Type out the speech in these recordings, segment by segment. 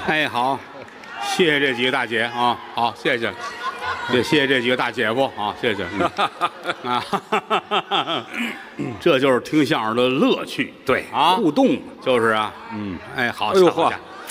哎，好，谢谢这几个大姐啊，好，谢谢，也谢谢这几个大姐夫啊，谢谢啊，这就是听相声的乐趣， 对啊， 互动， 就是啊，哎，好， 哎呦嚯，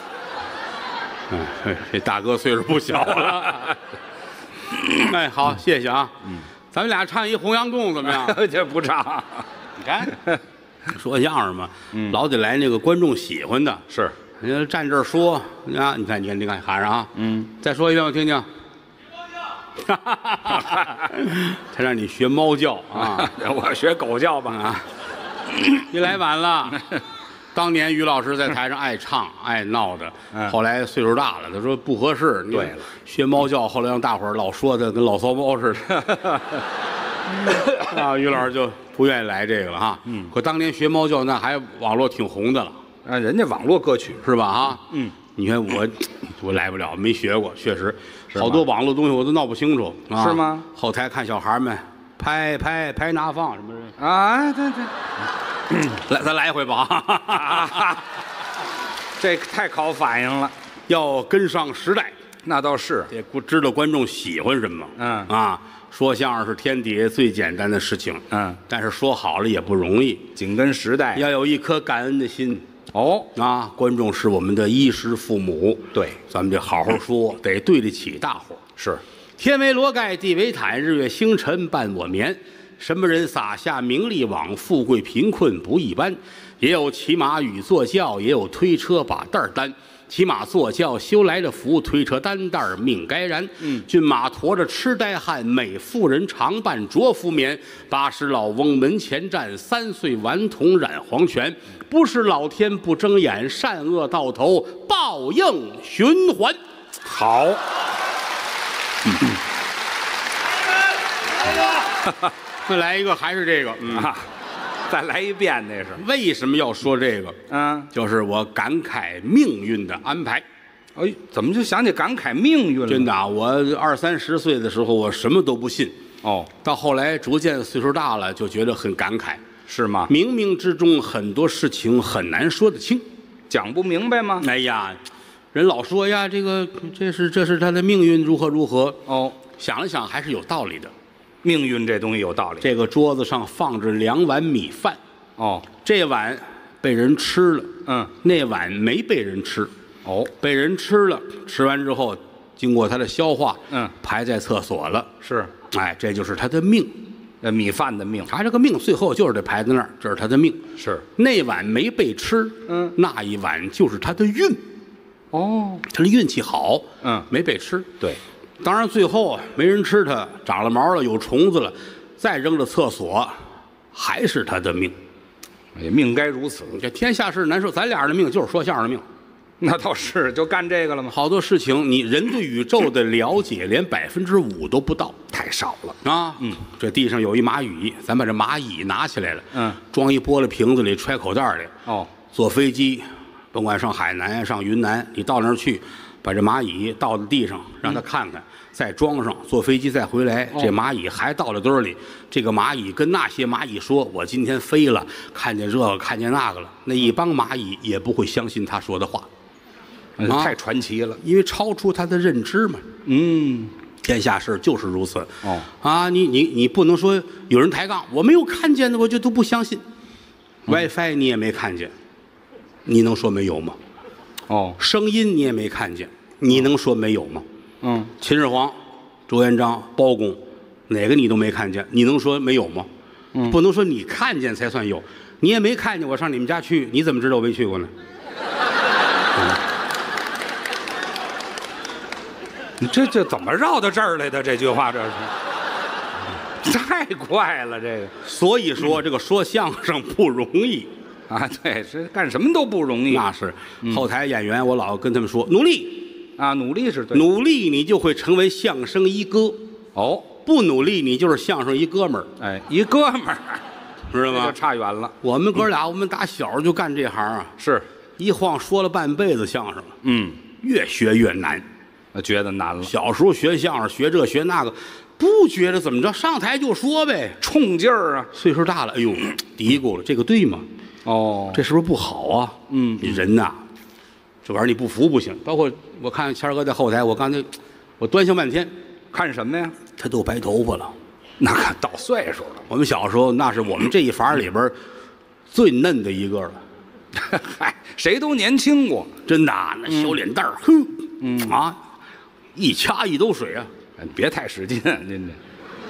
这大哥岁数不小了，哎，好，谢谢啊，咱们俩唱一洪阳洞怎么样？ 这不唱， 你看，说相声嘛，老得来那个观众喜欢的， 是， 人家站这儿说啊，你看，喊上啊，再说一遍我听听。他让你学猫叫啊， 我学狗叫吧啊！你来晚了。当年于老师在台上爱唱爱闹的，后来岁数大了，他说不合适。 对了， 学猫叫，后来让大伙儿老说他跟老骚猫似的。啊，于老师就不愿意来这个了哈。可当年学猫叫那还网络挺红的了。 啊，人家网络歌曲是吧？啊，你看我来不了，没学过，确实好多网络东西我都闹不清楚， 是吗？ 后台看小孩们拍拿放什么的啊，对， 来咱来一回吧， 这太考反应了， 要跟上时代， 那倒是， 得知道观众喜欢什么，说相声是天底下最简单的事情，但是说好了也不容易， 紧跟时代， 要有一颗感恩的心。观众是我们的衣食父母， 对， 咱们得好好说，得对得起大伙儿。 是， 天为罗盖，地为毯，日月星辰伴我眠。什么人撒下名利网？富贵贫困不一般。也有骑马与坐轿，也有推车把担担。骑马坐轿修来的福，推车担担命该然。骏马驮着痴呆汉，美妇人常伴着服眠。80老翁门前站，3岁顽童染黄泉。不是老天不睁眼，善恶到头报应循环。 好， 再来一个，还是这个， 再来一遍，那是为什么要说这个？就是我感慨命运的安排。 哎，怎么就想起感慨命运了？ 真的啊，我20、30岁的时候，我什么都不信。到后来逐渐岁数大了，就觉得很感慨。 是吗？ 冥冥之中很多事情很难说得清， 讲不明白吗？ 哎呀，人老说呀，这是他的命运如何如何。想了想还是有道理的。 命运这东西有道理。 这个桌子上放着2碗米饭，这碗被人吃了，那碗没被人吃，被人吃了，吃完之后经过他的消化，排在厕所了。 是， 哎，这就是他的命。 米饭的命， 他这个命最后就是得排在那儿，这是他的命。 是，那碗没被吃，那一碗就是他的运。他的运气好，没被吃。 对， 当然最后没人吃它，长了毛了，有虫子了，再扔到厕所，还是他的命。 命该如此。 这天下事难说，咱俩人的命就是说相声的命。 那倒是，就干这个了吗？ 好多事情，你人对宇宙的了解连5%都不到， 太少了啊！这地上有一蚂蚁，咱把这蚂蚁拿起来了，装一玻璃瓶子里，揣口袋里。坐飞机，甭管上海南上云南，你到那儿去，把这蚂蚁倒在地上，让他看看，再装上，坐飞机再回来，这蚂蚁还倒在堆里。这个蚂蚁跟那些蚂蚁说：“我今天飞了，看见这个，看见那个了。”那一帮蚂蚁也不会相信他说的话。 太传奇了， 因为超出他的认知嘛。天下事就是如此。你不能说有人抬杠，我没有看见的，我就都不相信。WiFi 你也没看见，你能说没有吗？声音你也没看见，你能说没有吗？秦始皇、朱元璋、包公，哪个你都没看见，你能说没有吗？不能说你看见才算有，你也没看见，我上你们家去，你怎么知道我没去过呢？ 你这怎么绕到这儿来的？这句话这是太怪了，这个。 所以说，这个说相声不容易啊，对，是干什么都不容易。 那是后台演员，我老跟他们说，努力啊，努力是对， 努力你就会成为相声一哥。不努力你就是相声一哥们儿。 哎，一哥们儿， 知道吗？ 差远了。 我们哥俩，我们打小就干这行啊， 是一晃说了半辈子相声了。越学越难。 觉得难了。 小时候学相声，学这学那个，不觉得怎么着，上台就说呗， 冲劲儿啊。 岁数大了，哎呦，嘀咕了，这个对吗？这是不是不好啊？人呐， 这玩意儿你不服不行。包括我看谦儿哥在后台，我刚才我端详半天， 看什么呀？ 他都白头发了。 那可到岁数了。 我们小时候那是我们这一伐里边最嫩的一个了， 嗨，谁都年轻过。 真的啊，那小脸蛋儿，哼，啊，一掐一兜水啊。 别太使劲，您这。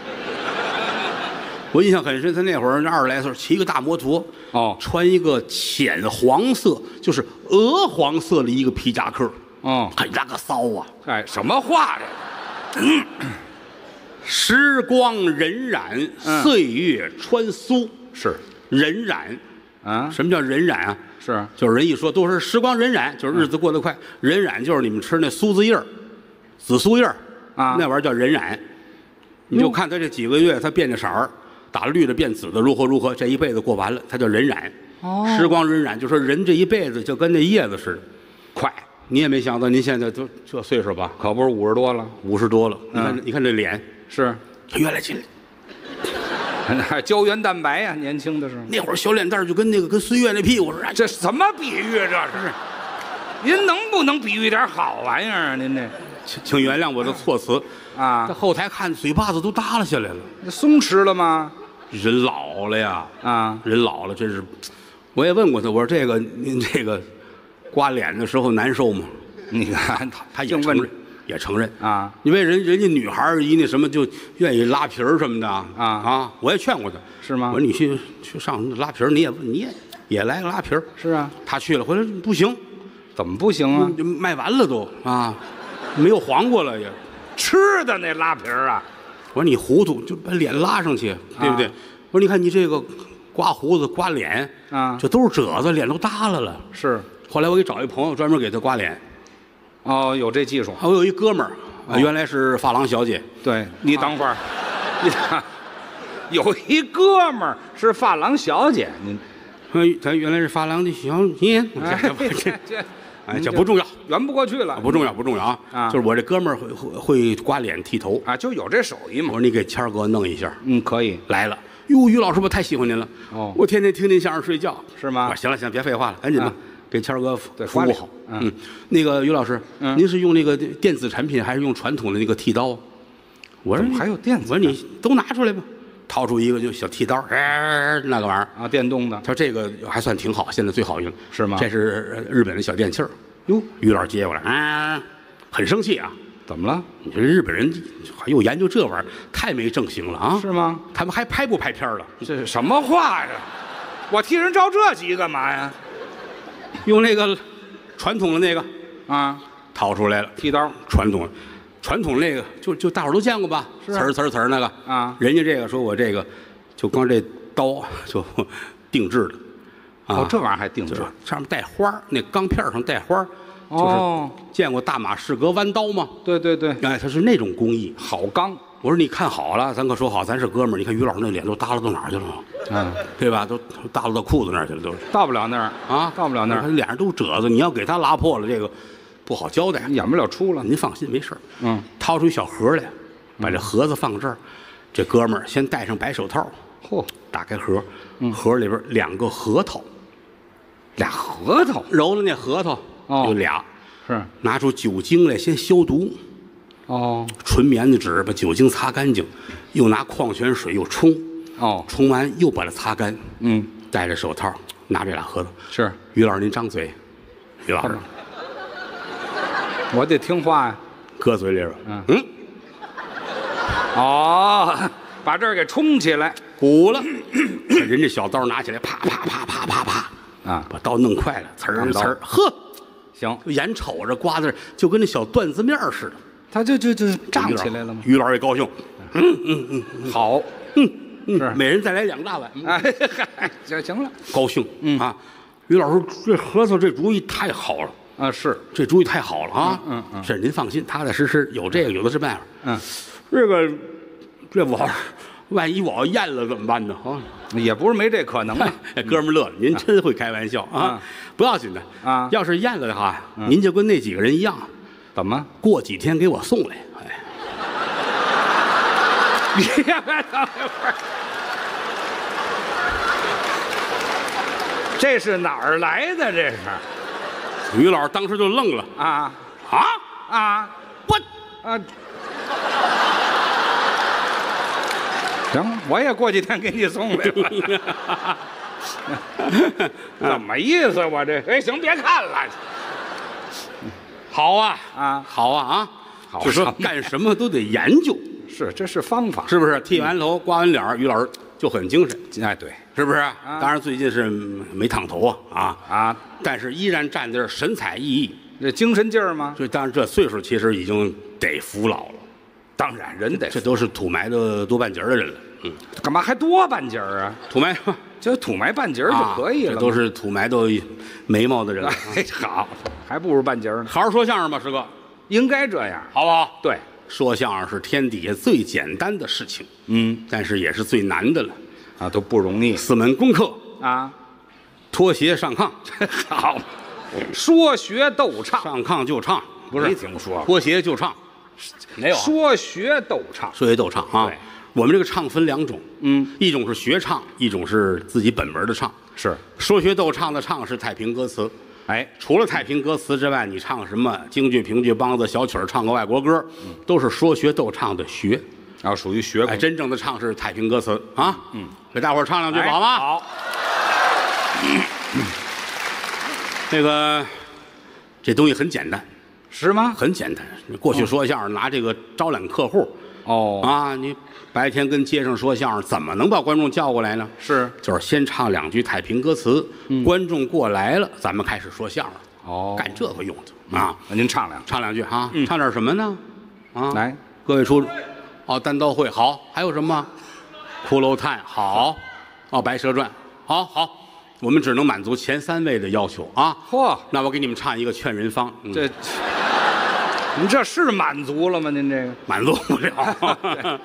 我印象很深，他那会儿20来岁，骑个大摩托， 哦穿一个浅黄色，就是鹅黄色的一个皮夹克， 哦， 还那个骚啊！ 哎，什么话这？ 时光荏苒，岁月穿梭， 是荏苒。 啊？ 什么叫荏苒啊？ 是就是人一说都是时光荏苒，就是日子过得快。荏苒就是你们吃那苏子叶儿、紫苏叶儿啊那玩意儿叫荏苒。你就看他这几个月，他变着色儿，打绿的变紫的，如何，这一辈子过完了，他叫荏苒。 哦时光荏苒，就说人这一辈子就跟那叶子似的， 快， 你也没想到您现在都这岁数吧可不是50多了。 ，50多了。你看这脸， 是， 原来这胶原蛋白呀，年轻的时候。 那会儿小脸蛋儿就跟岁月那屁股似的。 这什么比喻？这是？您能不能比喻点好玩意儿啊？您这请原谅我的措辞啊在后台看嘴巴子都耷拉下来了。 那松弛了吗？ 人老了呀， 啊， 人老了，真是。我也问过他，我说这个您这个刮脸的时候难受吗？ 你看他也净问承认，也承认啊。 因为人家女孩儿一那什么就愿意拉皮儿什么的啊。 我也劝过他， 是吗我说你去上拉皮儿，你也来个拉皮儿。 是啊， 他去了，回来不行， 怎么不行啊？ 就卖完了都啊，没有黄瓜了也。 吃的那拉皮儿啊， 我说你糊涂，就把脸拉上去，对不对？我说你看你这个刮胡子、刮脸啊这都是褶子，脸都耷拉了。 是。 后来我给找一朋友专门给他刮脸。 哦，有这技术。 我有一哥们儿原来是发廊小姐。 对，你等会儿，有一哥们儿是发廊小姐，您他原来是发廊的小姐。这不重要， 圆不过去了， 不重要啊！就是我这哥们儿会刮脸剃头啊，就有这手艺嘛。 我说你给谦儿哥弄一下。 可以。 来了，哟，于老师我太喜欢您了。 哦， 我天天听您相声睡觉。 是吗？ 行了，别废话了，赶紧吧，给谦儿哥服务好。那个于老师，您是用那个电子产品还是用传统的那个剃刀？我说还有电子。 我说你都拿出来吧。掏出一个就小剃刀，那个玩意儿啊，电动的。 他说这个还算挺好，现在最好用。 是吗？ 这是日本的小电器儿。哟，于老师接过来，很生气啊。 怎么了？ 你说日本人还又研究这玩意儿，太没正形了啊！ 是吗？ 他们还拍不拍片了？ 这是什么话呀？我替人着这急干嘛呀？ 用那个传统的那个啊， 掏出来了， 剃刀， 传统那个就大伙儿都见过吧？ 是刺儿那个啊。 人家这个说我这个就光这刀就定制的。 哦，这玩意儿还定制， 上面带花儿，那钢片上带花儿。 哦， 就是见过大马士革弯刀吗？ 对对对， 哎，它是那种工艺， 好钢。 我说你看好了，咱可说好，咱是哥们儿。你看于老师那脸都耷拉到哪儿去了？对吧？都耷拉到裤子那儿去了，都是。 到不了那儿啊， 到不了那儿。 他脸上都褶子，你要给他拉破了，这个不好交代， 演不了出了。 您放心，没事儿。掏出一小盒来，把这盒子放这儿。这哥们儿先戴上白手套， 嚯， 打开盒，盒里边2个核桃。 俩核桃， 揉了那核桃，有俩， 是拿出酒精来先消毒，纯棉的纸把酒精擦干净，又拿矿泉水又冲，冲完又把它擦干，戴着手套拿这俩核桃， 是于老师您张嘴，于老师， 我得听话呀， 搁嘴里边， 把这儿给冲起来， 鼓了，人家小刀拿起来，啪啪啪啪啪啪。把刀弄快了，呲儿呲儿，呵， 行， 眼瞅着刮的就跟那小段子面似的， 他就胀起来了吗？ 于老师也高兴， 好， 是每人再来2大碗， 行了， 高兴，于老师这核桃这主意太好了是这主意太好了啊，是您放心，踏踏实实有这个有的是办法，这我万一我要咽了怎么办呢？ 也不是没这可能。 哥们乐了，您真会开玩笑啊！不要紧的啊，要是咽了的话，您就跟那几个人一样， 怎么？ 过几天给我送来。 你等一会儿，这是哪儿来的？这是于老师当时就愣了啊啊！ 啊我啊！行，我也过几天给你送来了。怎么意思？我这哎，行，别看了。 好啊啊好啊啊！ 好就说什么干什么都得研究， 是，这是方法。 是不是？剃完头、刮完脸儿，于老师就很精神， 哎，对是不是？当然最近是没烫头啊， 啊， 但是依然站在这儿神采奕奕。 这精神劲儿吗？ 所以，当然这岁数其实已经得服老了， 当然，人得这都是土埋的多半截儿的人了。嗯， 干嘛还多半截儿啊？ 土埋就土埋半截儿就可以了嘛。 这都是土埋都眉毛的人了。 哎，好，还不如半截儿呢。 好好说相声吧，师哥， 应该这样。 好不好？ 对， 说相声是天底下最简单的事情， 嗯但是也是最难的了。 啊，都不容易 4门功课： 啊。 脱鞋上炕， 好，说学逗唱， 上炕就唱，不是没听说过脱鞋就唱，没有啊说学逗唱。 说学逗唱啊对。 我们这个唱分2种， 嗯， 一种是学唱，一种是自己本门的唱。 是， 说学逗唱的唱是太平歌词， 哎， 除了太平歌词之外，你唱什么京剧、评剧、梆子、小曲儿，唱个外国歌，都是说学逗唱的学。 然后属于学哎， 工。 真正的唱是太平歌词啊。给大伙儿唱两句好吗？ 好， 这个这东西很简单， 是吗？ 很简单。你过去说相声拿这个招揽客户哦， 啊，你白天跟街上说相声，怎么能把观众叫过来呢？ 是就是先唱2句太平歌词，观众过来了，咱们开始说相声。 哦， 干这个用的啊！ 那您唱两句。 唱2句哈，唱点什么呢？啊， 来， 各位出，哦，单刀会好，还有什么？骷髅叹好，哦，白蛇传好，我们只能满足前3位的要求啊。 嚯， 那我给你们唱一个劝人方， 这，您这是满足了吗？您这个满足不了。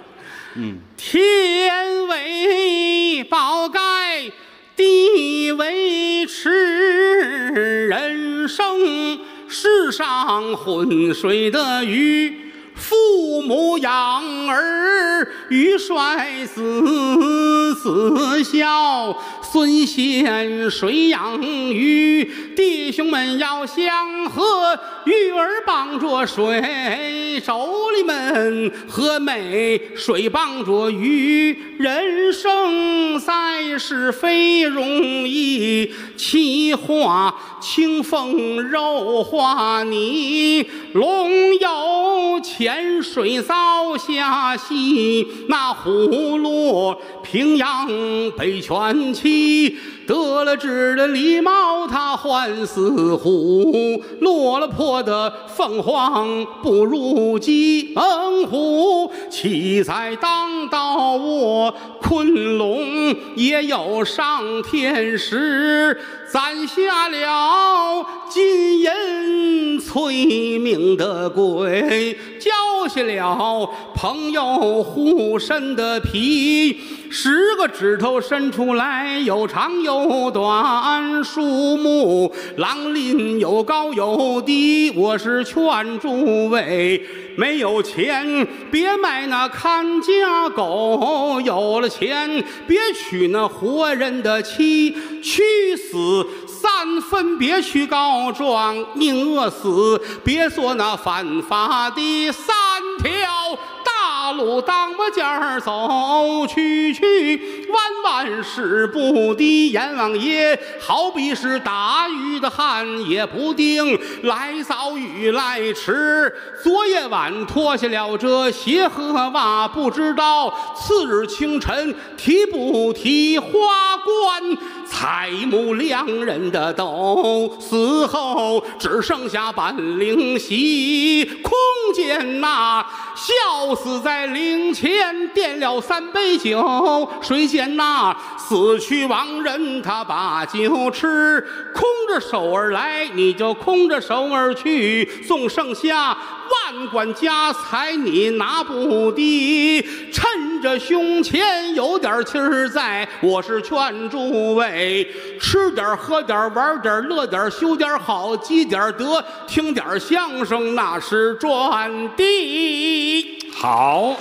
天为宝盖，地为池，人生世上浑水的鱼。父母养儿育衰子，子孝孙贤水养育。弟兄们要相和，育儿帮着水，妯娌们和美，水帮着鱼。人生在世非容易，气化清风柔化泥，龙游浅水遭下溪，那虎落平阳北泉起。得了志的狸猫它换死虎，落了魄的凤凰不如鸡。猛虎岂在当道卧，昆仑也有上天时。攒下了金银催命的鬼，交下了朋友护身的皮。10个指头伸出来，有长有短，树木狼林有高有低。我是劝诸位，没有钱别卖那看家狗，有了钱别娶那活人的妻，去死3分别去告状，宁饿死别做那犯法的3条大路当我尖儿走，去弯弯使不低。阎王爷好比是打鱼的汉，也不定来早与来迟。昨夜晚脱下了这鞋和袜，不知道次日清晨提不提花冠。蔡母2人的斗，死后只剩下半灵犀。空见那笑死在灵前，点了3杯酒。谁见那死去亡人他把酒吃，空着手而来你就空着手而去，纵剩下万贯家财你拿不低。趁着胸前有点气儿在，我是劝诸位吃点喝点玩点乐点修点好积点德，听点相声那是赚的。 好，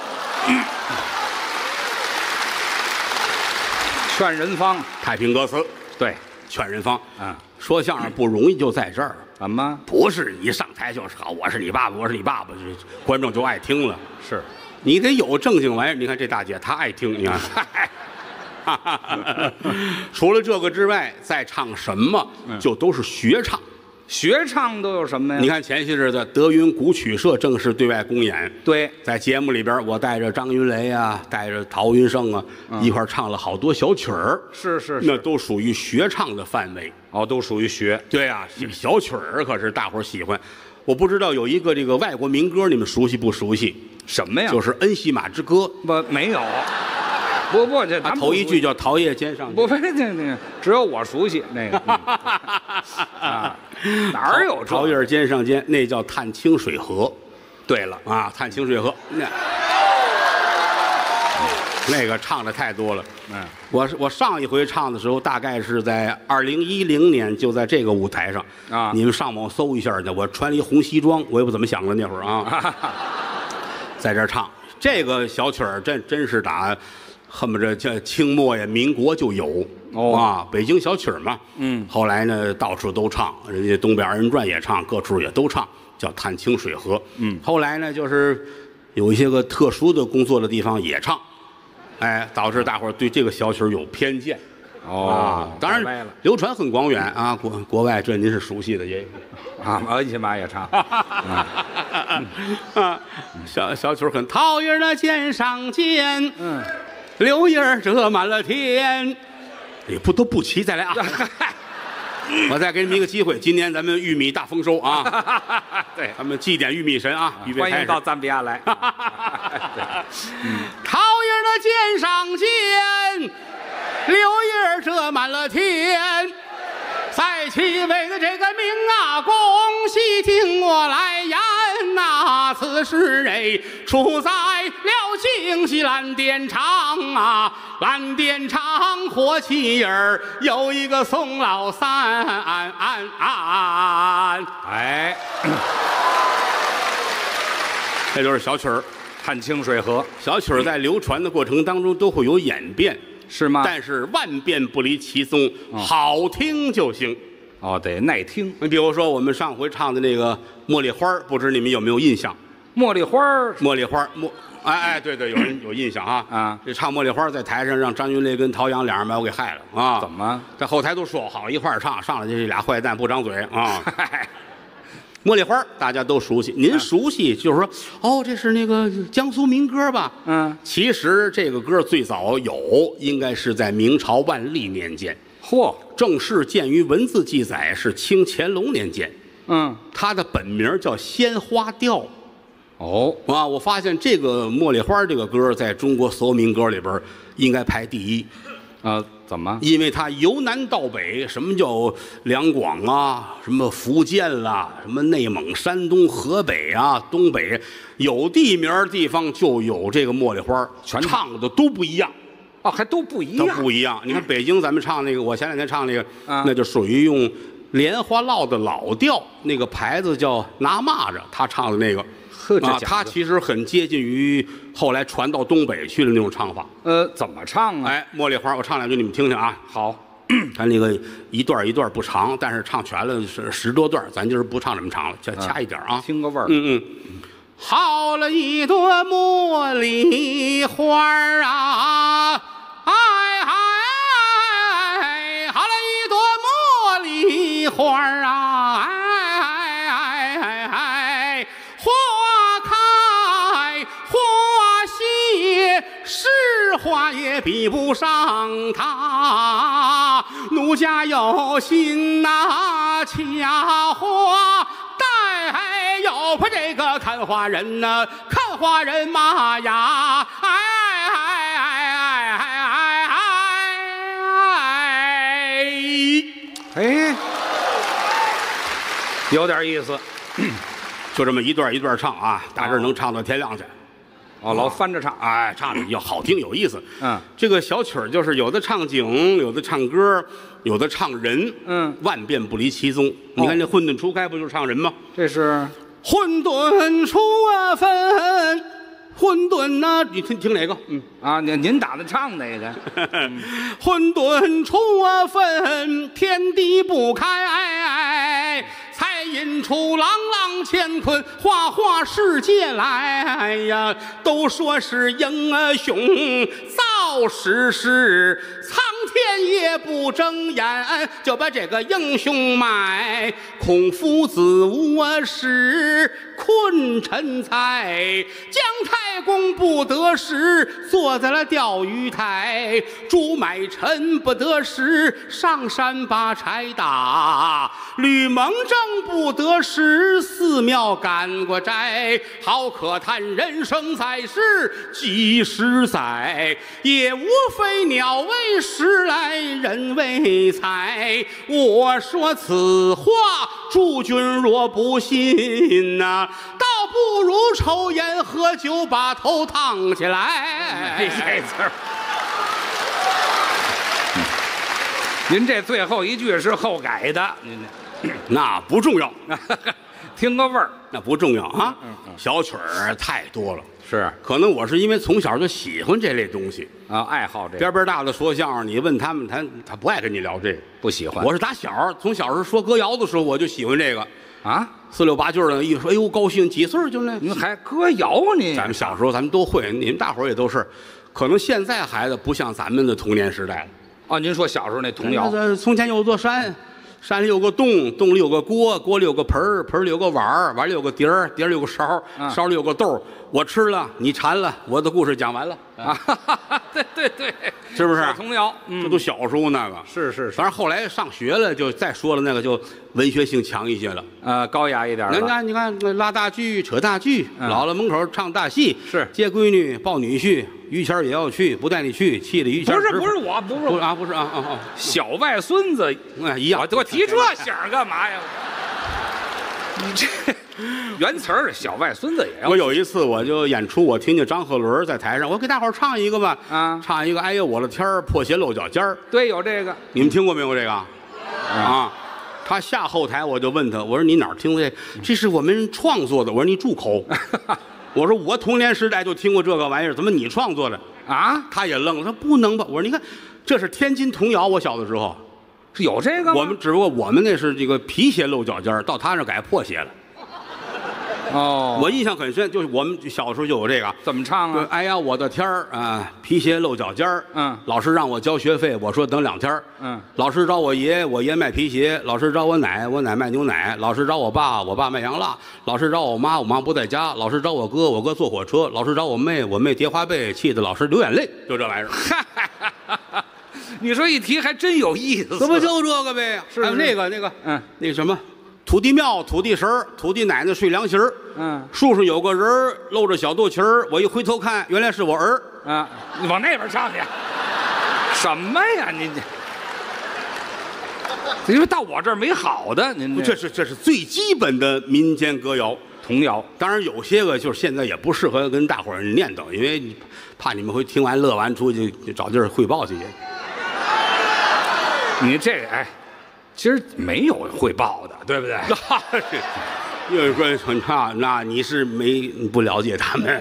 劝人方， 太平歌词， 对， 劝人方。 说相声不容易就在这儿， 怎么？ 不是一上台就是好，我是你爸爸，我是你爸爸，这观众就爱听了。 是， 你得有正经玩意儿。你看这大姐她爱听，你看。除了这个之外，再唱什么就都是学唱。 学唱都有什么呀？ 你看前些日子德云古曲社正式对外公演， 对， 在节目里边，我带着张云雷啊，带着陶云胜啊，一块唱了好多小曲儿。 是， 那都属于学唱的范围。 哦，都属于学。 对啊，小曲儿可是大伙儿喜欢。我不知道有一个这个外国民歌，你们熟悉不熟悉？ 什么呀？ 就是《恩西马之歌》。 不，没有。不，这他头一句叫“桃叶尖上”。 不，这只有我熟悉那个。啊，哪儿有桃叶尖上尖？那叫探清水河。 对了啊，探清水河那个唱的太多了。我上一回唱的时候，大概是在2010年，就在这个舞台上啊。 你们上网搜一下去，我穿了一红西装，我也不怎么想了那会儿啊，在这儿唱这个小曲儿，真是打。恨不着这清末呀，民国就有北京小曲儿嘛。后来呢，到处都唱，人家东北二人转也唱，各处也都唱，叫《探清水河》。后来呢，就是有一些个特殊的工作的地方也唱，导致大伙儿对这个小曲儿有偏见。当然流传很广远啊，国外这您是熟悉的也恩西马也唱。 小曲儿很桃叶的尖上尖。柳叶遮满了天，都不齐，再来啊！我再给你们一个机会，今年咱们玉米大丰收啊！ 对， 咱们祭奠玉米神啊！ 欢迎到赞比亚来。 桃叶的尖上尖，柳叶遮满了天。在其位的这个名啊，恭喜听我来言呐，此事出在了京西蓝靛厂啊，蓝靛厂火器儿有一个宋老三，这就是小曲儿， 探清水河。 小曲儿在流传的过程当中都会有演变。 是吗？ 但是万变不离其宗，好听就行。 得耐听。 你比如说我们上回唱的那个《茉莉花》，不知你们有没有印象？ 茉莉花， 对，有人有印象啊。这唱《茉莉花》在台上让张云雷跟陶阳俩人把我给害了啊！ 怎么？ 在后台都说好一块儿唱，上来这俩坏蛋不张嘴啊！茉莉花大家都熟悉，您熟悉就是说，这是那个江苏民歌吧？其实这个歌最早应该是在明朝万历年间。正式见于文字记载是清乾隆年间。它的本名叫《鲜花调》。我发现这个《茉莉花》这个歌在中国所有民歌里边应该排第一。 怎么？ 因为它由南到北，什么叫两广啊，什么福建啦，什么内蒙、山东、河北啊，东北有地名地方就有这个茉莉花，全唱的都不一样。 还都不一样。 都不一样。你看北京咱们唱那个，我前两天唱那个，那就属于用莲花落的老调，那个牌子叫拿蚂蚱，他唱的那个。他其实很接近于后来传到东北去的那种唱法。 怎么唱啊？ 茉莉花，我唱两句你们听听啊。 好， 咱那个一段一段不长，但是唱全了是10多段，咱就是不唱这么长了，掐一点啊， 听个味儿。 好了一朵茉莉花啊，好了一朵茉莉花啊，花开花谢，实话也比不上它。奴家有心呐，掐花带，又怕这个看花人呐，看花人妈呀， 有点意思。 就这么一段一段唱啊，大致能唱到天亮去。 老翻着唱， 唱的要好听有意思。这个小曲儿就是有的唱景，有的唱歌，有的唱人。万变不离其宗。你看这混沌初开不就是唱人吗？ 这是混沌初分， 混沌呐，你听哪个？ 啊，您打的唱哪个？ 混沌初分，天地不开，才引出朗朗乾坤，花花世界来。哎呀，都说是英雄造时势，苍天也不睁眼，就把这个英雄埋。孔夫子无事困陈才，姜太公不得时，坐在了钓鱼台。朱买臣不得时，上山把柴打。吕蒙正不得时，寺庙赶过斋。好可叹人生在世几十载，也无非鸟为食来，人为财。我说此话，诸君若不信呐，倒不如抽烟喝酒，把头烫起来。 这词儿，您这最后一句是后改的，您那不重要， 听个味儿， 那不重要啊。小曲儿太多了， 是可能我是因为从小就喜欢这类东西， 啊，爱好这个边边大的说相声，你问他们，他不爱跟你聊这个。 不喜欢。 我是打小从小时候说歌谣的时候，我就喜欢这个。 啊， 四六八句的，一说，哎呦，高兴，几岁就那。 您还歌谣啊？您咱们小时候咱们都会，你们大伙儿也都是。可能现在孩子不像咱们的童年时代了。 哦，您说小时候那童谣， 从前有座山，山里有个洞，洞里有个锅，锅里有个盆儿，盆里有个碗儿，碗里有个碟儿，碟儿里有个勺，勺里有个豆儿。我吃了，你馋了，我的故事讲完了啊！对对对， 是不是？ 童谣， 这都小时候那个。 是。 当然后来上学了，就再说了那个就文学性强一些了。 高雅一点。 你看拉大锯，扯大锯，姥姥门口唱大戏， 是接闺女，抱女婿，于谦也要去，不带你去，气得于谦。 不是我， 不是啊， 小外孙子一样。 我提这响干嘛呀？你这原词儿，小外孙子也要。 我有一次我就演出，我听见张鹤伦在台上，我给大伙儿唱一个吧，唱一个哎呦我的天儿，破鞋露脚尖儿。 对，有这个， 你们听过没有这个？啊，他下后台我就问他，我说你哪儿听的？这是我们创作的。我说你住口。我说我童年时代就听过这个玩意儿，怎么你创作的啊？ 他也愣了，说不能吧？我说你看，这是天津童谣，我小的时候是有这个吗？ 我们只不过我们那是这个皮鞋露脚尖儿，到他那改破鞋了。 哦， 我印象很深，就是我们小时候就有这个， 怎么唱啊？ 哎呀，我的天儿啊，皮鞋露脚尖儿。老师让我交学费，我说等2天。老师找我爷，我爷卖皮鞋；老师找我奶，我奶卖牛奶；老师找我爸，我爸卖洋蜡；老师找我妈，我妈不在家；老师找我哥，我哥坐火车；老师找我妹，我妹叠花被，气得老师流眼泪。就这玩意儿。 你说一提还真有意思， 这不就这个呗？ 是还有那个，那个什么。土地庙、土地神儿、土地奶奶睡凉席儿。树上有个人儿，露着小肚脐儿。我一回头看，原来是我儿。 你往那边唱去。什么呀？您这，因为到我这儿没好的。您这是最基本的民间歌谣、 童谣。 当然有些个就是现在也不适合跟大伙儿念叨，因为怕你们会听完乐完出去就找地儿汇报去。 你这其实没有汇报的，对不对？ 有人说那你是不了解他们。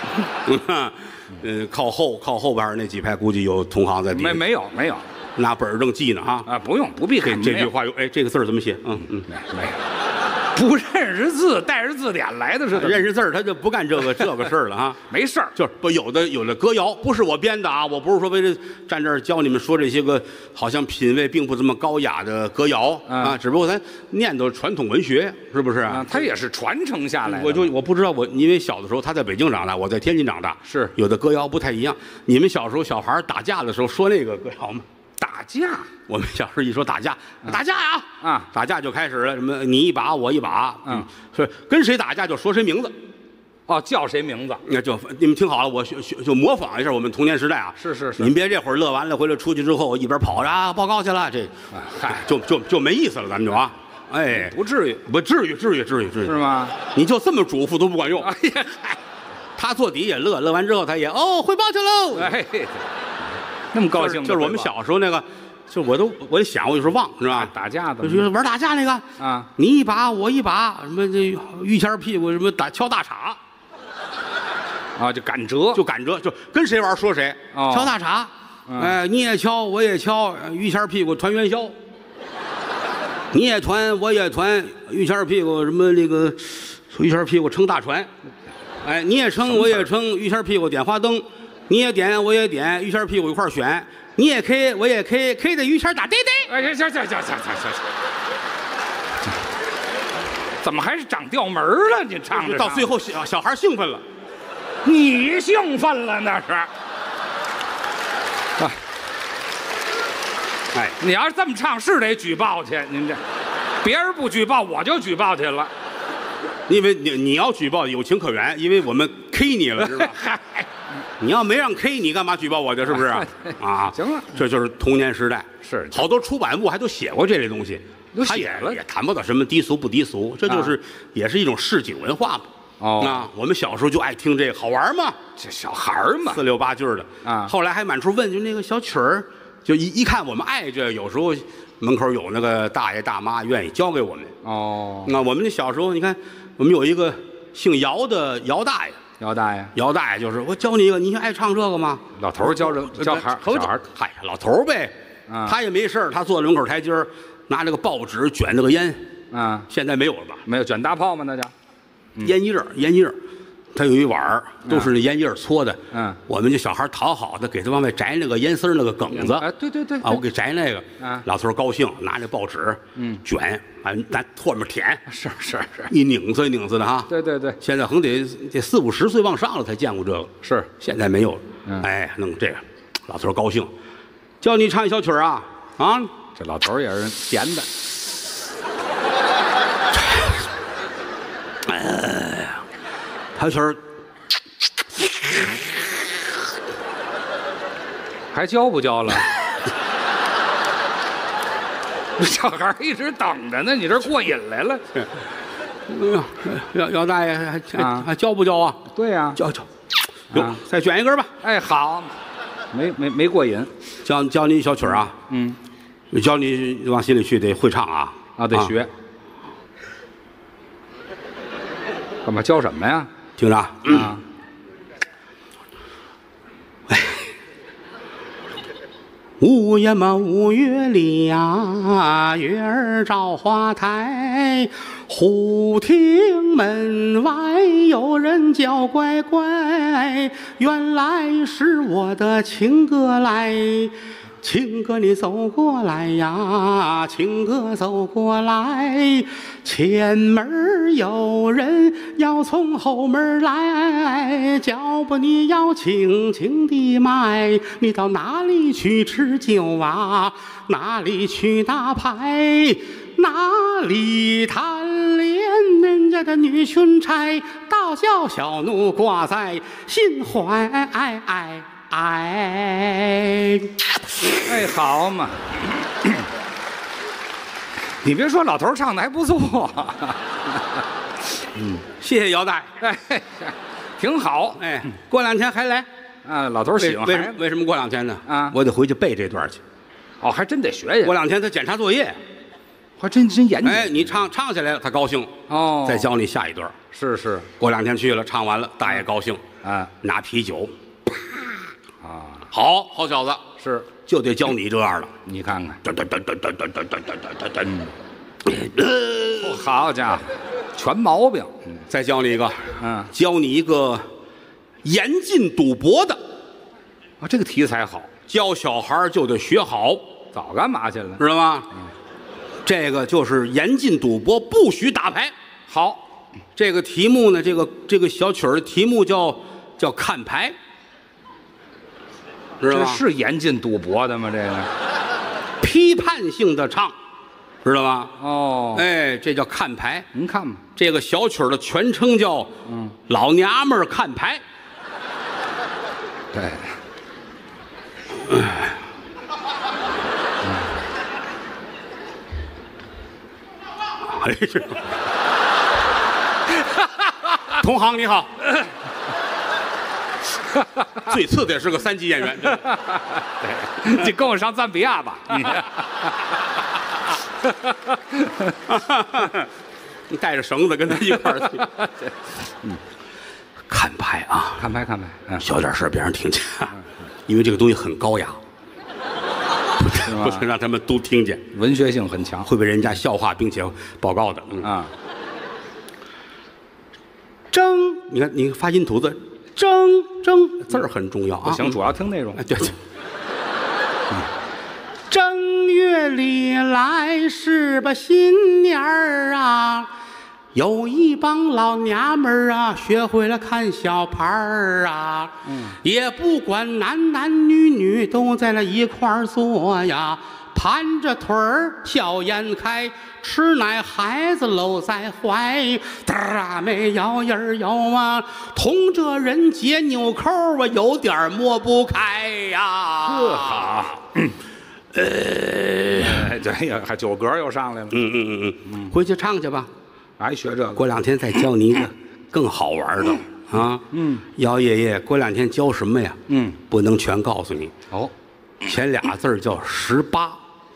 靠后边那几排估计有同行在底下。 没有， 拿本儿正记呢啊！ 不必这句话有这个字儿怎么写？没有。 不认识字，带着字典来的是认识字儿，他就不干这个事儿了啊。 没事儿， 就是不有的歌谣不是我编的啊，我不是说为了站这儿教你们说这些个好像品味并不这么高雅的歌谣啊，只不过咱念叨传统文学，是不是啊？ 它也是传承下来的。 我不知道因为小的时候他在北京长大，我在天津长大， 是有的歌谣不太一样。你们小时候小孩打架的时候说那个歌谣吗？ 打架， 我们小时候一说打架，打架呀，打架就开始了，什么你一把我一把，是跟谁打架就说谁名字， 叫谁名字？ 那就你们听好了，我就模仿一下我们童年时代啊。 是， 您别这会儿乐完了回来出去之后一边跑着报告去了，这，就没意思了，咱们就不至于， 是吗？ 你就这么嘱咐都不管用。 哎呀， 他坐底下乐完之后他也汇报去喽。 那么高兴， 就是我们小时候那个，就我一想我有时候忘，是吧？ 打架的， 就是玩打架那个你一把我一把，什么这于谦屁股什么敲大叉， 啊，就赶折， 就赶折，就跟谁玩说谁。 哦敲大碴，哎，你也敲，我也敲，于谦屁股团元宵。你也团，我也团，于谦屁股什么那个，于谦屁股撑大船。哎，你也撑，我也撑，于谦屁股点花灯。你也点，我也点，于谦屁股一块选。你也 K， 我也 K，K 的于谦打嘚嘚。 哎，行，怎么还是长调门了？你唱着到最后小孩兴奋了， 你兴奋了那是。 哎， 你要是这么唱，是得举报去。您这，别人不举报，我就举报去了。 因为你要举报有情可原，因为我们 K 你了，是吧？你要没让 K 你，干嘛举报我去？是不是？啊， 行了， 这就是童年时代。 是好多出版物还都写过这类东西，他也谈不到什么低俗不低俗，这就是也是一种市井文化嘛。 哦， 啊，我们小时候就爱听这个，好玩嘛， 这小孩儿嘛， 四六八句的啊。 后来还满处问，就那个小曲儿，就一看我们爱这，有时候门口有那个大爷大妈愿意教给我们。 哦， 那我们小时候，你看我们有一个姓姚的姚大爷。 姚大爷， 姚大爷就是我教你一个，你爱唱这个吗？ 老头儿教小孩儿， 嗨，老头儿呗，他也没事儿，他坐门口台阶儿，拿这个报纸卷这个烟，现在没有了吧？ 没有卷大炮吗？那叫烟叶儿，他有一碗儿，都是那烟叶搓的。我们这小孩讨好的，给他往外摘那个烟丝儿那个梗子。 哎，对啊，我给摘那个。老头儿高兴，拿着报纸，卷，拿唾沫舔。 是， 一拧子的哈。 对。 现在横得40、50岁往上了才见过这个。 是， 现在没有了。哎，弄这个，老头儿高兴，叫你唱一小曲儿啊。 这老头儿也是闲的。 小曲儿还教不教了？小孩儿一直等着呢，你这过瘾来了。 姚大爷还教不教啊？ 对呀， 教。再卷一根吧。 哎，好，没过瘾。 教你一小曲儿啊。教你往心里去，得会唱啊。 得学。干嘛教什么呀？ 听着啊。五月嘛，五月里呀，月儿照花台，忽听门外有人叫乖乖，原来是我的情哥来。情哥你走过来呀，情哥走过来，前门有人要从后门来，脚步你要轻轻地迈，你到哪里去吃酒啊？哪里去打牌？哪里贪恋人家的女裙钗？大叫小怒挂在心怀。 哎，好嘛！你别说，老头儿唱的还不错。 谢谢姚大爷。 哎，挺好。 哎，过2天还来。 老头儿喜欢。 为什么过2天呢？ 我得回去背这段去。 哦，还真得学学。 过2天他检查作业， 还真研究。 哎，你唱下来了，他高兴。 哦， 再教你下一段。 是。 过2天去了，唱完了，大爷高兴。拿啤酒。好小子， 是就得教你这样的。 你看看， 噔， 好家伙，全毛病。 再教你一个，教你一个严禁赌博的。 这个题材好， 教小孩就得学好。 早干嘛去了？ 知道吗？这个就是严禁赌博，不许打牌。 好， 这个题目呢，这个小曲儿的题目叫看牌。知道吗？ 这是严禁赌博的吗？这个批判性的唱，知道吗？ 哦， 哎，这叫看牌。 您看吧， 这个小曲儿的全称叫老娘们儿看牌。 对。 哎呀，同行你好。最次的也是个3级演员。 对，你跟我上赞比亚吧。 你带着绳子跟他一块儿去。 看牌啊， 看牌看牌，嗯， 小点声别让人听见，因为这个东西很高雅，不能让他们都听见， 文学性很强会被人家笑话并且报告的。 啊。 争，你看你发音吐字，争字儿很重要啊。 不行，主要听内容。 哎，对。正月里来是吧新年儿啊，有一帮老娘们儿啊，学会了看小牌儿啊，也不管男男女女都在那一块儿坐呀，盘着腿儿笑颜开，吃奶孩子搂在怀，大妹摇印儿摇啊，同这人结纽扣啊，有点抹不开呀。 呵好。这呀，还酒格又上来了。 回去唱去吧。 还学这个？ 过2天再教你一个更好玩的啊。姚爷爷，过2天教什么呀？不能全告诉你。 哦， 前俩字叫18。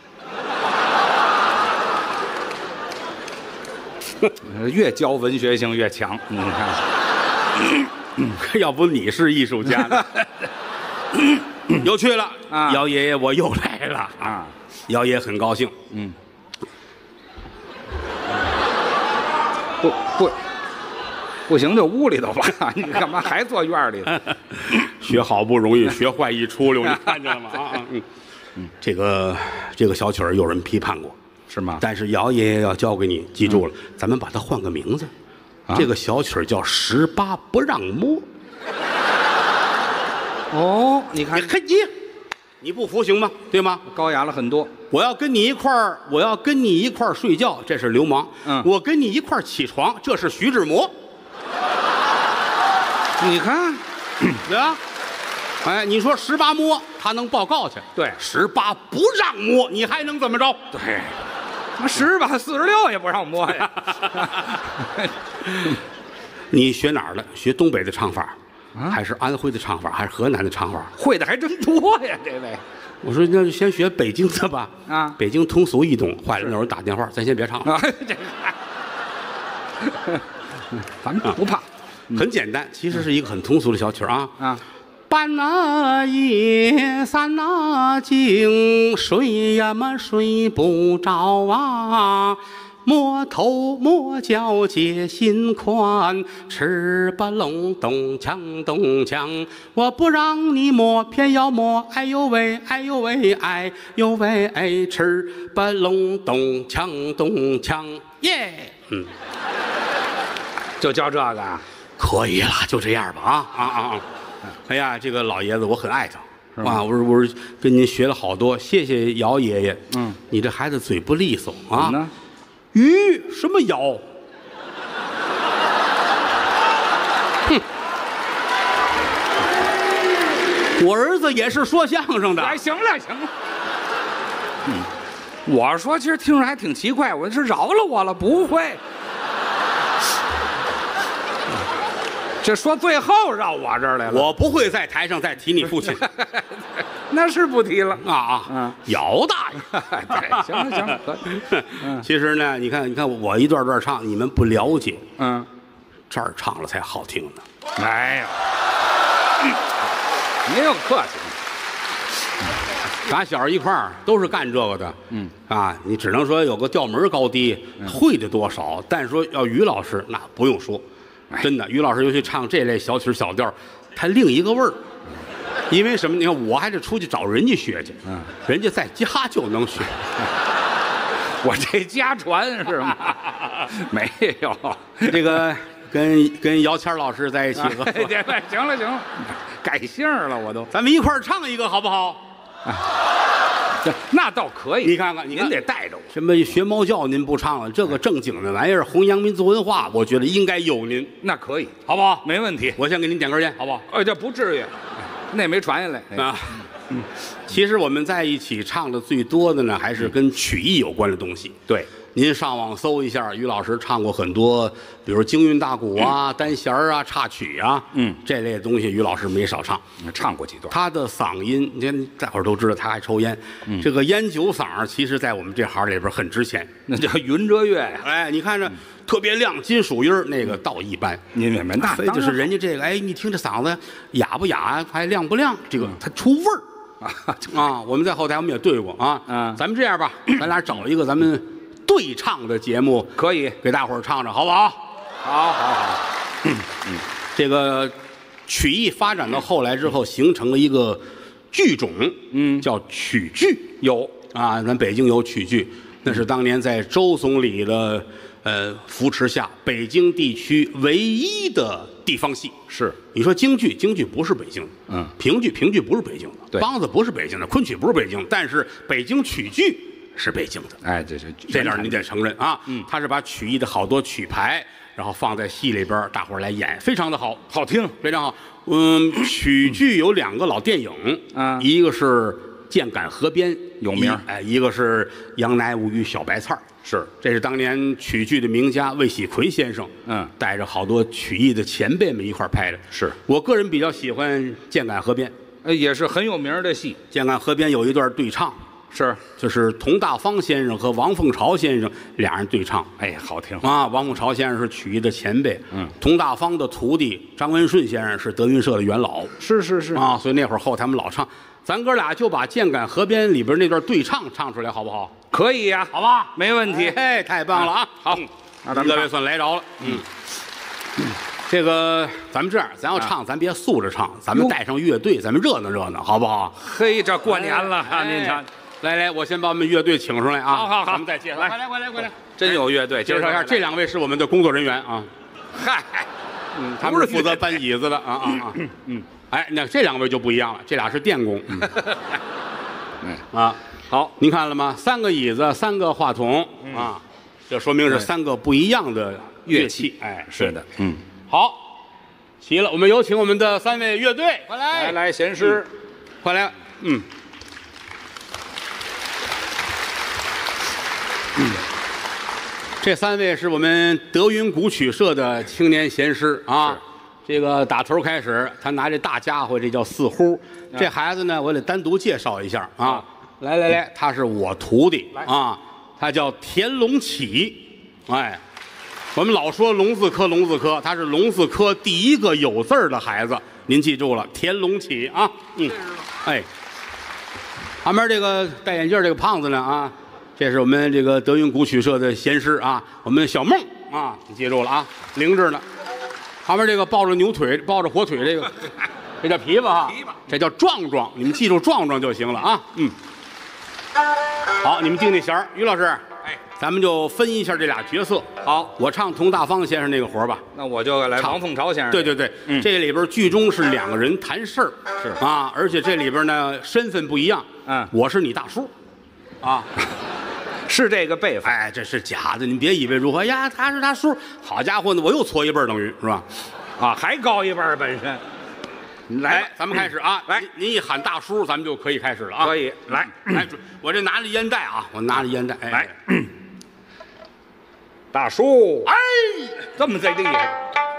越教文学性越强。你看， 要不你是艺术家呢？有趣了啊！ 姚爷爷，我又来了啊！ 姚爷很高兴。 不行就屋里头吧，你干嘛还坐院里？ 学好不容易，学坏一出溜，你看见了吗？啊，这个小曲儿有人批判过， 是吗？ 但是姚爷爷要教给你，记住了，咱们把它换个名字。这个小曲儿叫18不让摸。 哦，你看， 你不服行吗？对吗？ 高雅了很多。 我要跟你一块儿睡觉，这是流氓。我跟你一块儿起床，这是徐志摩。 你看， 对啊。哎，你说18摸，他能报告去。 对 ，18不让摸，你还能怎么着？ 对，他18、46也不让摸呀。 你学哪儿的？学东北的唱法。还是安徽的唱法，还是河南的唱法？ 会的还真多呀，这位。 我说那就先学北京的吧。 啊， 北京通俗易懂。坏了，那会儿打电话，咱先别唱了。 这咱们不怕， 很简单，其实是一个很通俗的小曲啊。半那夜三那更，睡呀嘛睡不着啊。摸头摸脚解心宽，吃吧隆咚锵咚锵，我不让你摸，偏要摸，哎呦喂，哎呦喂，哎呦喂，哎，吃吧隆咚锵咚锵，耶！ 就教这个， 可以了，就这样吧啊！哎呀，这个老爷子我很爱他啊！我是跟您学了好多，谢谢姚爷爷。你这孩子嘴不利索啊。鱼什么咬？哼！我儿子也是说相声的。 哎，行了。我说其实听着还挺奇怪，我是饶了我了，不会。这说最后绕我这儿来了。 我不会在台上再提你父亲。 那是不提了姚大爷。 对，行了，可以。 其实呢，你看我一段段唱，你们不了解。这儿唱了才好听呢。 哎呀，您又客气。 打小一块儿都是干这个的。你只能说有个调门高低，会的多少。但是说要于老师，那不用说，真的，于老师尤其唱这类小曲小调，他另一个味儿。因为什么？你看，我还得出去找人家学去，人家在家就能学。 我这家传是吗？没有， 这个跟姚谦老师在一起合作。 行了，改姓了，我都。 咱们一块儿唱一个好不好？ 那倒可以。 你看， 您得带着我。 什么学猫叫您不唱了？这个正经的玩意儿，弘扬民族文化，我觉得应该有您。 那可以， 好不好？ 没问题。 我先给您点根烟，好不好？ 这不至于。那没传下来啊。 其实我们在一起唱的最多的呢，还是跟曲艺有关的东西。 对， 您上网搜一下，于老师唱过很多，比如京韵大鼓啊、单弦儿啊、插曲啊，这类东西于老师没少唱， 唱过几段。 他的嗓音，你看大伙儿都知道他还抽烟，这个烟酒嗓其实在我们这行里边很值钱， 那叫云遮月呀。 哎，你看着特别亮，金属音儿那个倒一般， 您明白？那非就是人家这个，哎，你听这嗓子哑不哑，还亮不亮？这个它出味儿。啊，我们在后台我们也对过啊，咱们这样吧，咱俩找一个咱们对唱的节目， 可以给大伙儿唱唱，好不好？ 好， 这个曲艺发展到后来之后，形成了一个剧种，叫曲剧。 有啊，咱北京有曲剧，那是当年在周总理的扶持下，北京地区唯一的地方戏。 是， 你说京剧不是北京的，评剧不是北京的， 对， 梆子不是北京的，昆曲不是北京的，但是北京曲剧是北京的。 哎， 这点你得承认啊。他是把曲艺的好多曲牌，然后放在戏里边，大伙儿来演，非常的好， 好听， 非常好。曲剧有2个老电影，一个是《箭杆河边》 有名， 哎，一个是《杨乃武与小白菜》。 是， 这是当年曲剧的名家魏喜奎先生，带着好多曲艺的前辈们一块拍的。 是我个人比较喜欢《箭杆河边》， 也是很有名的戏。 《箭杆河边》有一段对唱， 是， 就是佟大方先生和王凤朝先生俩人对唱， 哎，好听啊！王凤朝先生是曲艺的前辈，佟大方的徒弟张文顺先生是德云社的元老， 是啊， 所以那会儿后台我们老唱，咱哥俩就把《箭杆河边》里边那段对唱唱出来，好不好？ 可以呀， 好吧， 没问题。 哎，太棒了啊！好， 那咱们各位算来着了。这个咱们这样，咱要唱，咱别素着唱，咱们带上乐队，咱们热闹热闹，好不好？ 嘿，这过年了啊，您瞧， 来，我先把我们乐队请出来啊！ 好， 咱们再介绍。来，快来！ 真有乐队， 介绍一下，这2位是我们的工作人员啊。 嗨， 他们是负责搬椅子的啊。哎，那这2位就不一样了，这俩是电工。好，您看了吗？3个椅子，3个话筒啊，这说明是3个不一样的乐器。哎， 是的， 好，齐了，我们有请我们的3位乐队，快来， 来，贤师， 快来，这3位是我们德云古曲社的青年贤师啊。这个打头开始，他拿这大家伙，这叫4呼。这孩子呢，我得单独介绍一下啊。来，他是我徒弟啊，他叫田龙启。哎，我们老说龙字科，他是龙字科第一个有字儿的孩子，您记住了，田龙启啊。哎，旁边这个戴眼镜这个胖子呢啊，这是我们这个德云古曲社的贤师啊，我们小孟啊，你记住了啊，灵着呢。旁边这个抱着牛腿、抱着火腿，这个这叫琵琶哈，这叫壮壮，你们记住壮壮就行了啊。好，你们定那弦儿，于老师，咱们就分一下这俩角色。好，我唱佟大方先生那个活吧。 那我就来王凤朝先生。 对，这里边剧中是2个人谈事儿， 是啊，而且这里边呢身份不一样。我是你大叔，啊。 是这个辈分， 哎，这是假的，你别以为如何呀，他是他叔，好家伙呢，我又搓一辈儿，等于是吧？ 啊，还高一辈儿本身。 来，咱们开始啊！来，您一喊大叔，咱们就可以开始了啊！ 可以，来， 我这拿着烟袋啊，我拿着烟袋， 来，大叔， 哎， 这么贼厉害。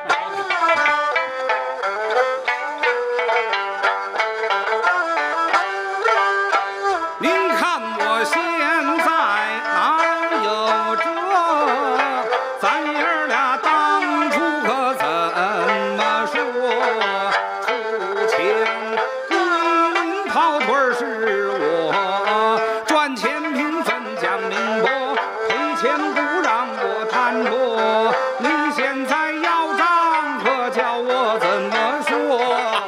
您看我现在哪有这，咱爷俩当初可怎么说？出钱归零跑腿是我，赚钱平分讲明白，赔钱不让我贪着。你现在要账，可叫我怎么说？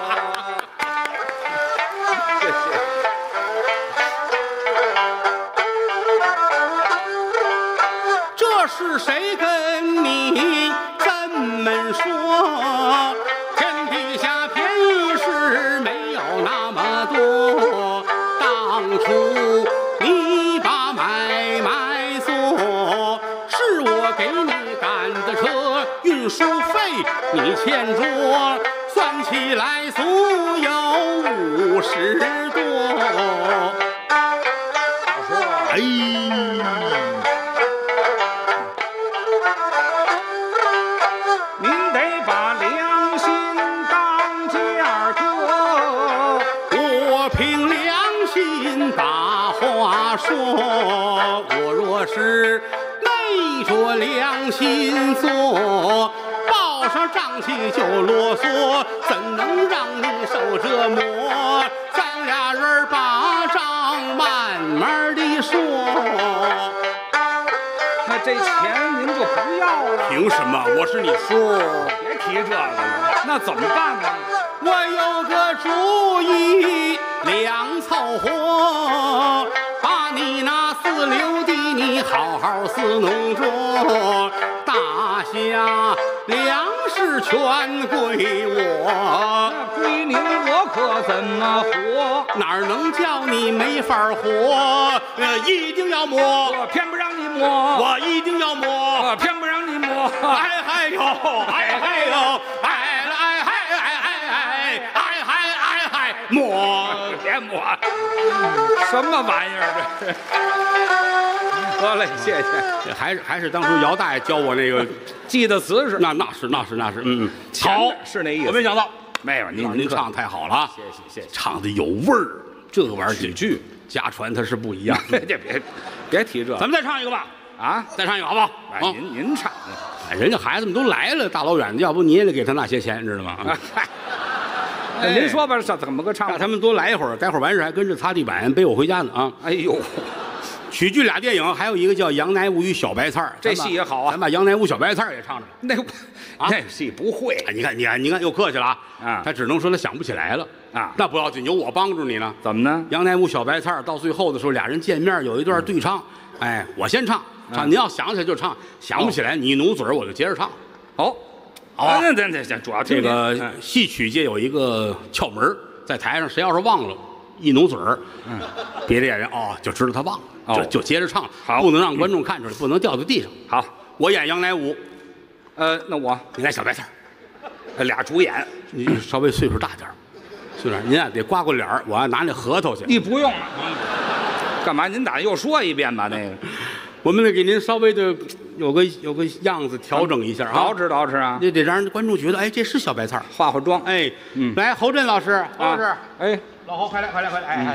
这是谁跟你这么说？天底下便宜事没有那么多。当初你把买卖做，是我给你赶的车，运输费你欠着，算起来足有50多。哎。 我若是昧着良心做，报上账期就啰嗦，怎能让你受折磨？咱俩人把账慢慢地说。 那这钱您就不要了？ 凭什么？我是你叔。 别提这个了，那怎么办呢？ 我有个主意，两凑合，把你那四六弟你好好伺弄着，大夏粮食全归我， 那归您我可怎么活？ 哪能叫你没法活？一定要摸， 我偏不让你摸， 我一定要摸， 我偏不让你摸。 哎嗨哟，哎嗨哟，哎哎嗨哎哎哎哎嗨哎嗨，摸别摸，什么玩意儿这是？得嘞，谢谢。 还是当初姚大爷教我那个， 记得瓷实， 那是，好， 是那意思。 我没想到， 没有您唱得太好了啊， 谢谢， 唱的有味儿，这个玩意儿几句家传它是不一样。 这别提这， 咱们再唱一个吧， 啊， 再唱一个好不好？ 哎，您唱的， 哎，人家孩子们都来了，大老远的，要不你也得给他那些钱，知道吗？ 您说吧，怎么个唱？ 让他们多来一会儿，待会儿完事还跟着擦地板背我回家呢啊！ 哎呦， 曲剧俩电影，还有一个叫《杨乃武与小白菜》， 这戏也好啊。 咱把《杨乃武小白菜》也唱上。 那戏不会。 哎，你看，又客气了啊！ 他只能说他想不起来了啊。 那不要紧，有我帮助你呢。 怎么呢？ 杨乃武小白菜到最后的时候，俩人见面有一段对唱。哎，我先唱，你要想起来就唱，想不起来你努嘴我就接着唱。 好， 好， 主要这个戏曲界有一个窍门，在台上谁要是忘了，一努嘴儿，别的演员就知道他忘了，就接着唱，不能让观众看出来，不能掉在地上。 好， 我演杨乃武， 那你来小白菜， 俩主演， 你稍微岁数大点您得刮过脸儿，我拿那核桃去。 你不用了，干嘛？您又说一遍吧？那个， 我们得给您稍微的有个样子调整一下啊， 捯饬啊， 得让观众觉得，哎，这是小白菜， 化妆。 哎，来，侯震老师，侯老师， 哎， 老侯，快来，哎，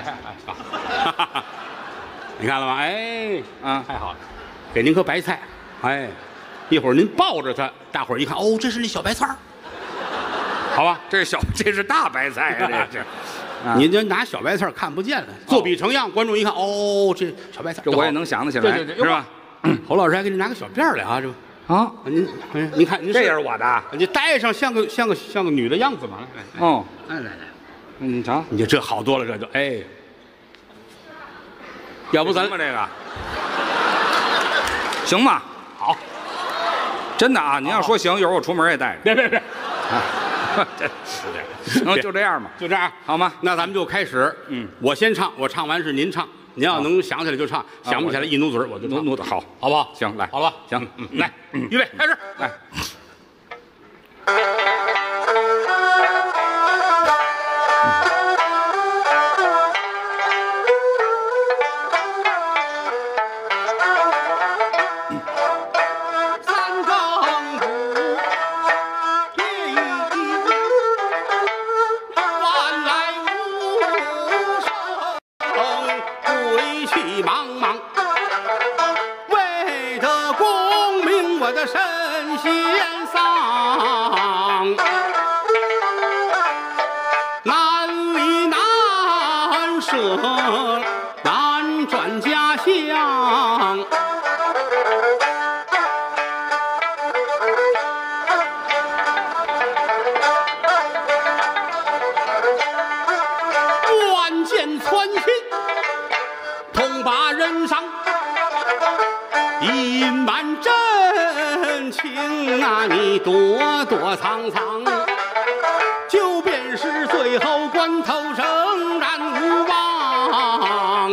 你看了吗？哎，太好了，给您颗白菜，哎，一会儿您抱着它，大伙儿一看，哦，这是那小白菜，好吧？ 这是大白菜啊，这。 您就拿小白菜看不见了，作比成样，观众一看，哦，这小白菜， 这我也能想得起来， 对， 是吧？ 侯老师还给你拿个小辫儿来啊，这啊， 您看，您这也是我的， 你戴上像个女的样子嘛。 哦， 来， 你瞧， 你这好多了，这就哎，要不咱这个行吗？ 好， 真的啊，您要说行，一会儿我出门也带着。 别， 行，就这样吧， 就这样好吗？ 那咱们就开始。我先唱，我唱完是您唱，您要能想起来就唱，想不起来一努嘴我就努的好， 好不好？ 行，来， 好吧， 行， 来，预备，开始， 来。 难转家乡，万箭穿心，痛把人伤。隐瞒真情啊，你躲躲藏藏，就便是最后关头仍然无望。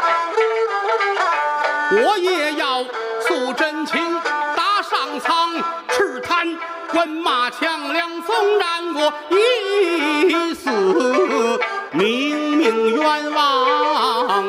我也要诉真情，打上苍，赤贪官马强梁，纵然我一死明明冤枉。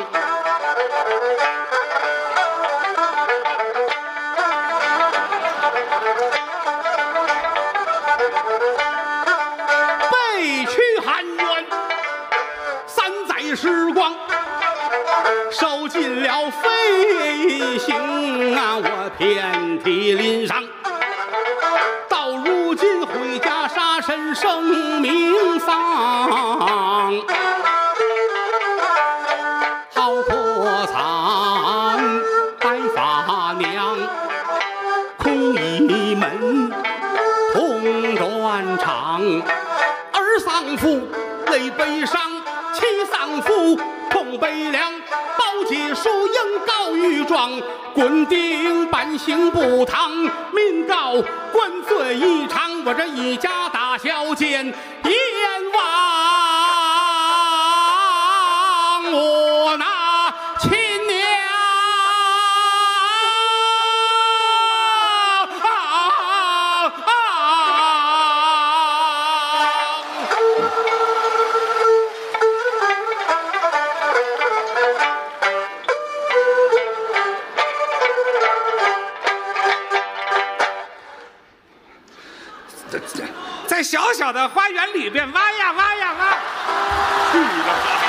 背去含冤，3载时光，受尽了飞行啊，我遍体鳞伤。到如今回家杀身生命丧，好可惨！白发娘哭一门同断肠，儿丧父泪悲伤，妻丧夫痛悲凉。报捷书应告御状，滚钉板刑不堂。民告官罪异常，我这一家大小见阎王。我那亲娘在小小的花园里边挖呀挖呀挖， 去了。